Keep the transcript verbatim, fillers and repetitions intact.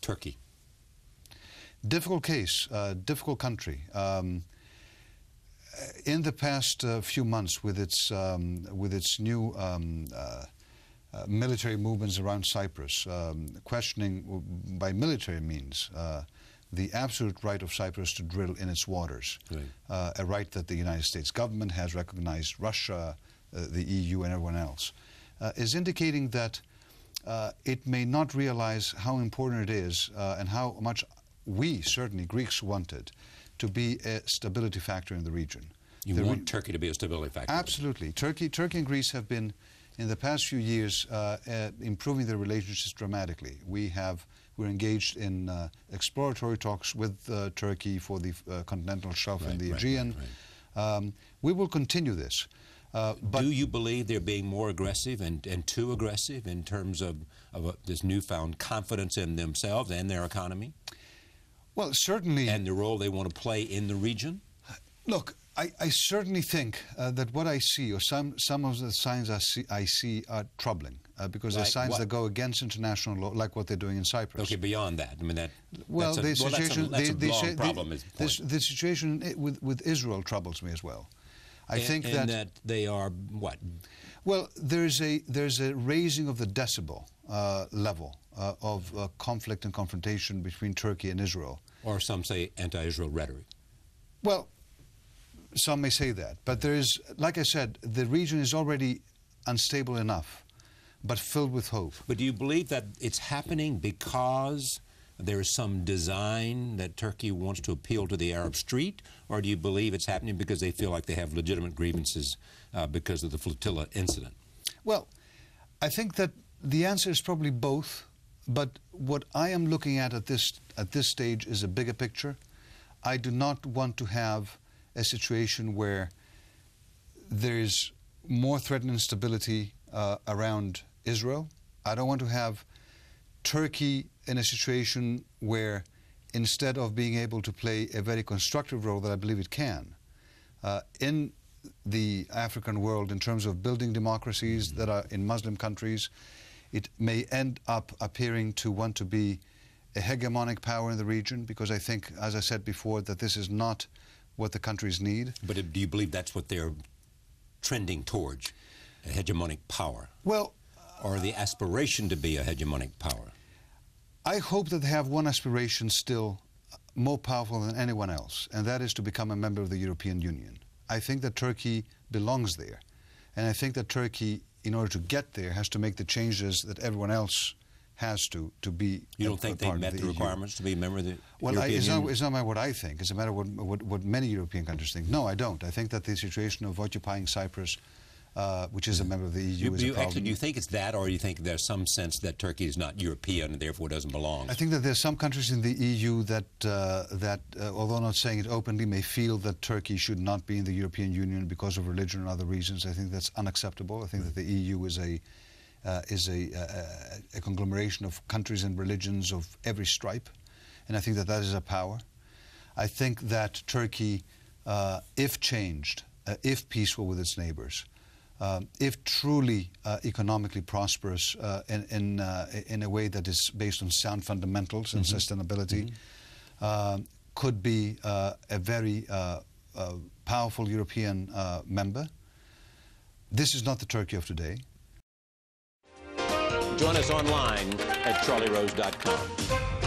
Turkey? Difficult case, uh, difficult country. Um, in the past uh, few months, with its um, with its new um, uh, uh, military movements around Cyprus, um, questioning by military means uh, the absolute right of Cyprus to drill in its waters, right. uh, a right that the United States government has recognized, Russia, uh, the E U, and everyone else, uh, is indicating that uh, it may not realize how important it is uh, and how much we, certainly Greeks, wanted to be a stability factor in the region. You the want re Turkey to be a stability factor? Absolutely. Turkey, Turkey and Greece have been, in the past few years, uh, uh, improving their relationships dramatically. We have, we're engaged in uh, exploratory talks with uh, Turkey for the uh, continental shelf right, and the right, Aegean. Right, right. Um, we will continue this. Uh, but do you believe they're being more aggressive and, and too aggressive in terms of, of a, this newfound confidence in themselves and their economy? Well, certainly. And the role they want to play in the region? Look, I, I certainly think uh, that what I see, or some, some of the signs I see, I see are troubling, uh, because Like they're signs what? that go against international law, like what they're doing in Cyprus. Okay, beyond that, I mean that. Well, that's a, the well, situation, that's a, that's the, a the, long the, problem. the, is the, this, point. the situation with with Israel troubles me as well. I and, think and that, that they are what? Well, there's a there's a raising of the decibel uh, level uh, of uh, conflict and confrontation between Turkey and Israel. Or some say anti-Israel rhetoric. Well, some may say that, but there is, like I said, the region is already unstable enough, but filled with hope. But do you believe that it's happening because there is some design that Turkey wants to appeal to the Arab street, or do you believe it's happening because they feel like they have legitimate grievances uh, because of the flotilla incident? Well, I think that the answer is probably both, but what I am looking at at this, at this stage is a bigger picture. I do not want to have a situation where there is more threat and instability uh, around Israel. I don't want to have Turkey in a situation where, instead of being able to play a very constructive role that I believe it can uh, in the African world in terms of building democracies that are in Muslim countries, it may end up appearing to want to be a hegemonic power in the region, because I think, as I said before, that this is not what the countries need. But do you believe that's what they're trending towards, a hegemonic power? Well, or the aspiration to be a hegemonic power? I hope that they have one aspiration still more powerful than anyone else, and that is to become a member of the European Union. I think that Turkey belongs there, and I think that Turkey, in order to get there, has to make the changes that everyone else has to to be. You don't think they met the requirements to be a member of the Well, European I, it's, Union? not, it's not matter what I think. It's a matter of what, what, what many European countries think. No, I don't. I think that the situation of occupying Cyprus, uh, which is a member of the E U, you, is you a problem. Actually, do you think it's that, or do you think there's some sense that Turkey is not European and therefore doesn't belong? I think that there's some countries in the E U that, uh, that uh, although not saying it openly, may feel that Turkey should not be in the European Union because of religion and other reasons. I think that's unacceptable. I think that the E U is a Uh, is a, a, a conglomeration of countries and religions of every stripe, and I think that that is a power. I think that Turkey, uh, if changed, uh, if peaceful with its neighbors, um, if truly uh, economically prosperous uh, in, in, uh, in a way that is based on sound fundamentals and mm-hmm. sustainability, mm-hmm. uh, could be uh, a very uh, uh, powerful European uh, member. This is not the Turkey of today. Join us online at charlie rose dot com.